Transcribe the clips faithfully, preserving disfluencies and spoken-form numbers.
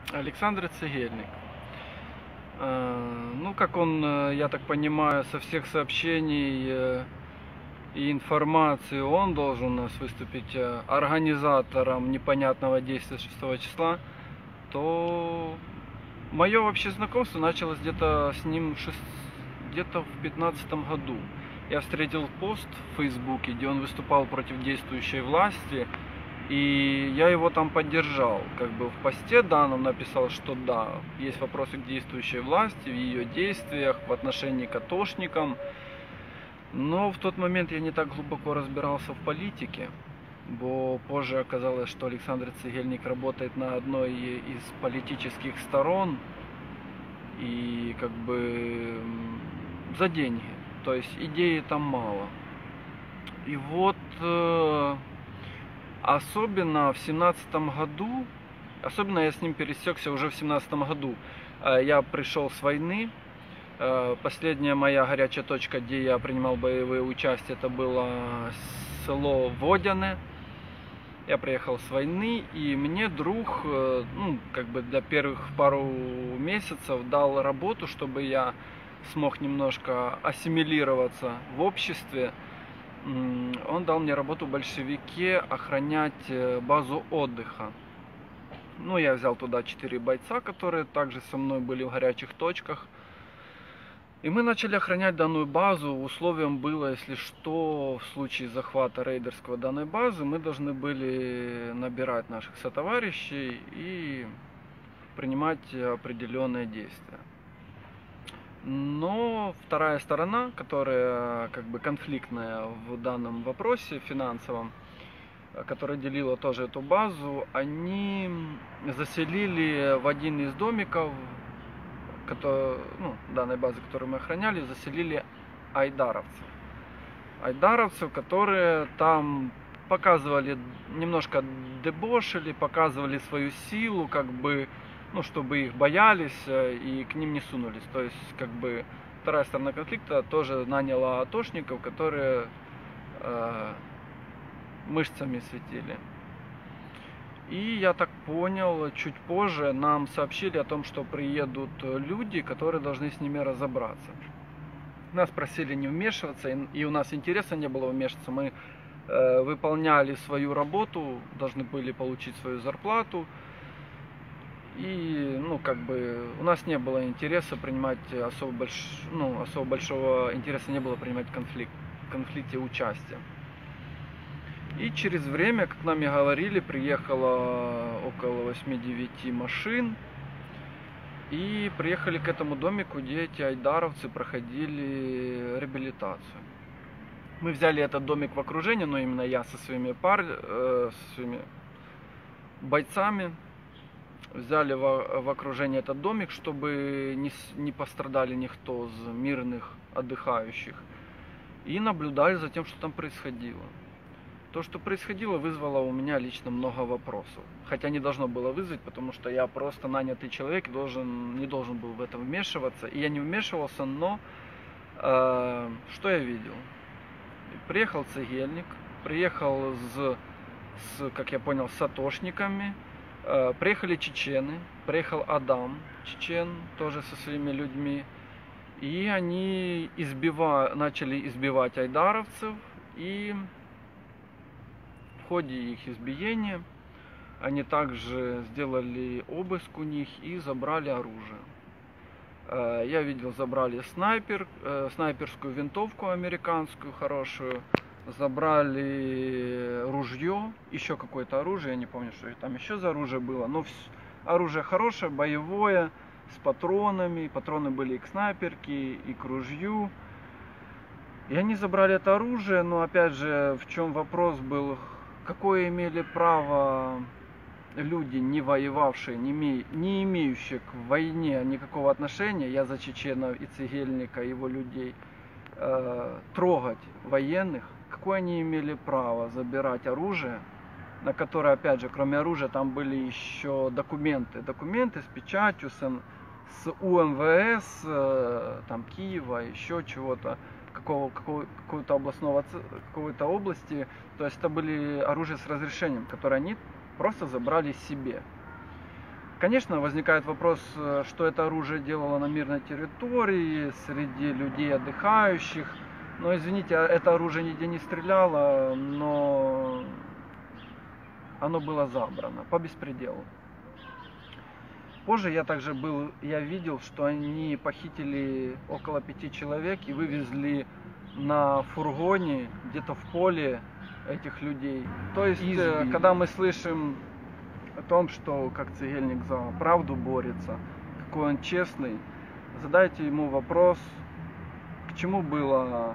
Александр Цегельник. Ну, как он, я так понимаю, со всех сообщений и информации, он должен у нас выступить организатором непонятного действия шестого числа, то мое вообще знакомство началось где-то с ним где-то в пятнадцатом году. Я встретил пост в Фейсбуке, где он выступал против действующей власти, и я его там поддержал. Как бы в посте данном написал, что да, есть вопросы к действующей власти, в ее действиях, в отношении к атошникам. Но в тот момент я не так глубоко разбирался в политике, бо позже оказалось, что Александр Цегельник работает на одной из политических сторон и как бы за деньги. То есть идеи там мало. И вот особенно в семнадцатом году, особенно я с ним пересекся уже в семнадцатом году. Я пришел с войны. Последняя моя горячая точка, где я принимал боевые участия, это было село Водяне. Я приехал с войны, и мне друг, ну, как бы для первых пару месяцев дал работу, чтобы я смог немножко ассимилироваться в обществе. Он дал мне работу в большевике охранять базу отдыха. Ну, я взял туда четыре бойца, которые также со мной были в горячих точках. И мы начали охранять данную базу. Условием было, если что, в случае захвата рейдерского данной базы, мы должны были набирать наших сотоварищей и принимать определенные действия. Но вторая сторона, которая как бы конфликтная в данном вопросе финансовом, которая делила тоже эту базу, они заселили в один из домиков, который, ну, данной базы, которую мы охраняли, заселили айдаровцев. Айдаровцев, которые там показывали, немножко дебошили, показывали свою силу, как бы, ну, чтобы их боялись и к ним не сунулись. То есть, как бы, вторая сторона конфликта тоже наняла атошников, которые э, мышцами светили. И я так понял, чуть позже нам сообщили о том, что приедут люди, которые должны с ними разобраться. Нас просили не вмешиваться, и у нас интереса не было вмешиваться. Мы э, выполняли свою работу, должны были получить свою зарплату. И, ну, как бы, у нас не было интереса принимать особо, больш... ну, особо большого интереса не было принимать конфликт, в конфликте участия. И через время, как нам и говорили, приехало около восьми-девяти машин. И приехали к этому домику, где эти айдаровцы проходили реабилитацию. Мы взяли этот домик в окружение, но именно я со своими, пар... э, со своими бойцами. Взяли в, в окружение этот домик, чтобы не, не пострадали никто из мирных отдыхающих. И наблюдали за тем, что там происходило. То, что происходило, вызвало у меня лично много вопросов. Хотя не должно было вызвать, потому что я просто нанятый человек, должен, не должен был в это вмешиваться. И я не вмешивался, но э, что я видел? Приехал Цегельник, приехал с, с, как я понял, с атошниками. Э, приехали чечены, приехал Адам, чечен, тоже со своими людьми. И они избива, начали избивать айдаровцев. И в ходе их избиения они также сделали обыск у них и забрали оружие. Я видел, забрали снайпер, снайперскую винтовку американскую хорошую, забрали ружье, еще какое-то оружие, я не помню, что там еще за оружие было, но оружие хорошее, боевое, с патронами, патроны были и к снайперке, и к ружью. И они забрали это оружие, но опять же, в чем вопрос был, какое имели право люди, не воевавшие, не, име, не имеющие к войне никакого отношения, я за чеченов и Цегельника, его людей, э, трогать военных, какое они имели право забирать оружие, на которое, опять же, кроме оружия, там были еще документы, документы с печатью, с, с УМВС, э, там, Киева, еще чего-то. Какого, какого, какого-то областного, какой-то области, то есть это были оружия с разрешением, которые они просто забрали себе. Конечно, возникает вопрос, что это оружие делало на мирной территории, среди людей отдыхающих. Но, извините, это оружие нигде не стреляло, но оно было забрано по беспределу. Позже я также был, я видел, что они похитили около пяти человек и вывезли на фургоне где-то в поле этих людей. То есть, Избили. Когда мы слышим о том, что как Цегельник за правду борется, какой он честный, задайте ему вопрос, к чему было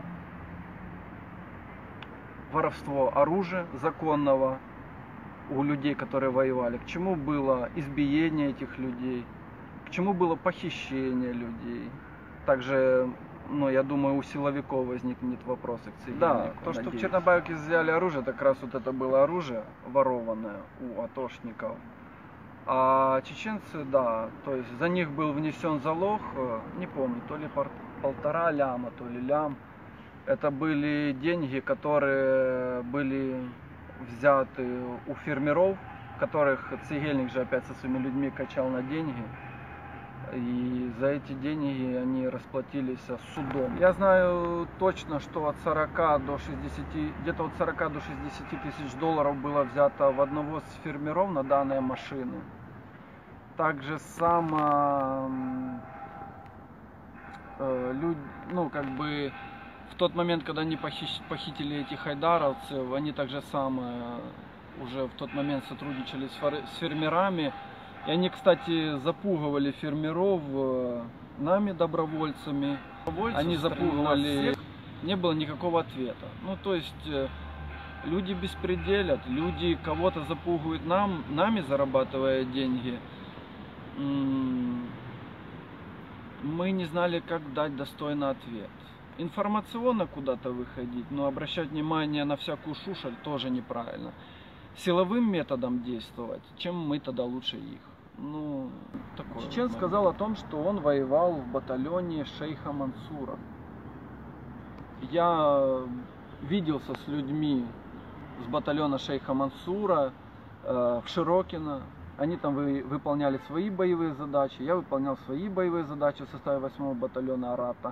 воровство оружия законного у людей, которые воевали, к чему было избиение этих людей, к чему было похищение людей. Также, ну, я думаю, у силовиков возникнет вопрос к Цегельнику. Да, то, что в Чернобаевке взяли оружие, так раз вот это было оружие ворованное у атошников. А чеченцы, да, то есть за них был внесен залог, не помню, то ли полтора ляма, то ли лям. Это были деньги, которые были взяты у фермеров, которых Цегельник же опять со своими людьми качал на деньги. И за эти деньги они расплатились судом. Я знаю точно, что от сорока до шестидесяти, где-то от сорока до шестидесяти тысяч долларов было взято в одного из фермеров на данные машины. Также само э, люди, ну как бы в тот момент, когда они похитили этих хайдаровцев, они также самое уже в тот момент сотрудничали с фермерами. И они, кстати, запугивали фермеров нами, добровольцами. Они запугивали, не было никакого ответа. Ну, то есть, люди беспределят, люди кого-то запугивают нам, нами, зарабатывая деньги. Мы не знали, как дать достойный ответ. Информационно куда-то выходить, но обращать внимание на всякую шушаль тоже неправильно. Силовым методом действовать, чем мы тогда лучше их. Ну, такое. Чечен сказал о том, что он воевал в батальоне шейха Мансура. Я виделся с людьми с батальона шейха Мансура э, в Широкино. Они там вы, выполняли свои боевые задачи. Я выполнял свои боевые задачи в составе восьмого батальона Арата.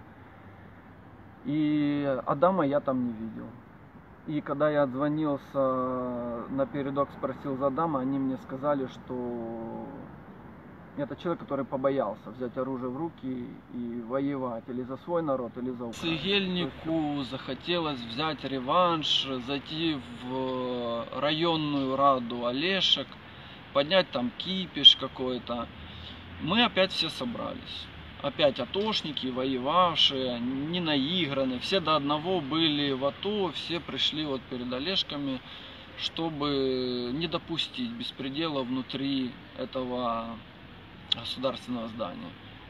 И Адама я там не видел. И когда я отзвонился на передок, спросил за Адама, они мне сказали, что это человек, который побоялся взять оружие в руки и воевать или за свой народ, или за Украину. Цегельнику захотелось взять реванш, зайти в районную раду Олешек, поднять там кипиш какой-то. Мы опять все собрались. Опять атошники, воевавшие, не наиграны, все до одного были в АТО, все пришли вот перед Олешками, чтобы не допустить беспредела внутри этого государственного здания.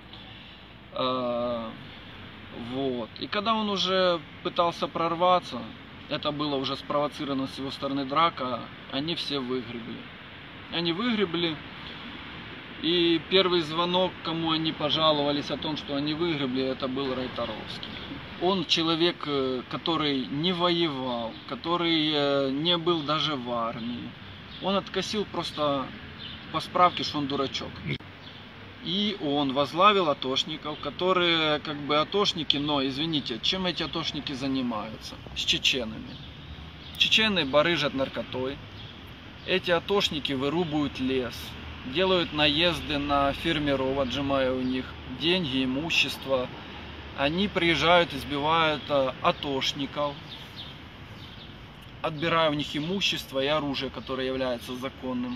Вот. И когда он уже пытался прорваться, это было уже спровоцировано с его стороны драка, они все выгребли. Они выгребли. И первый звонок, кому они пожаловались о том, что они выгребли, это был Райторовский. Он человек, который не воевал, который не был даже в армии. Он откосил просто по справке, что он дурачок. И он возглавил атошников, которые как бы атошники, но, извините, чем эти атошники занимаются? С чеченами. Чечены барыжат наркотой. Эти атошники вырубают лес. Делают наезды на фермеров, отжимая у них деньги, имущество. Они приезжают, избивают атошников, отбирая у них имущество и оружие, которое является законным.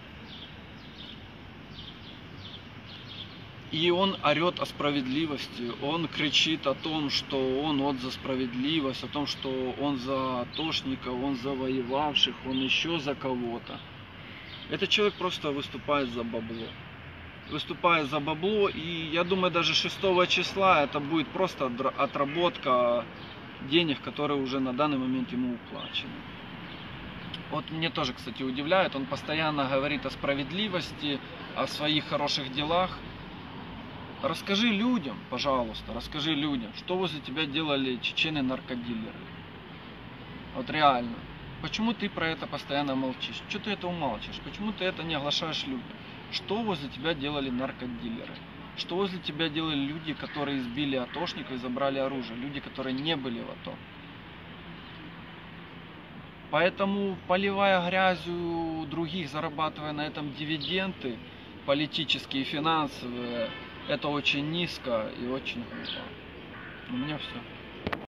И он орет о справедливости, он кричит о том, что он вот за справедливость, о том, что он за атошников, он за воевавших, он еще за кого-то. Этот человек просто выступает за бабло. Выступает за бабло, и я думаю, даже шестого числа это будет просто отработка денег, которые уже на данный момент ему уплачены. Вот мне тоже, кстати, удивляет, он постоянно говорит о справедливости, о своих хороших делах. Расскажи людям, пожалуйста, расскажи людям, что возле тебя делали чечены-наркодилеры. Вот реально. Почему ты про это постоянно молчишь? Что ты это умалчиваешь? Почему ты это не оглашаешь людям? Что возле тебя делали наркодилеры? Что возле тебя делали люди, которые избили атошников и забрали оружие? Люди, которые не были в АТО. Поэтому, поливая грязью других, зарабатывая на этом дивиденды, политические и финансовые, это очень низко и очень глупо. У меня все.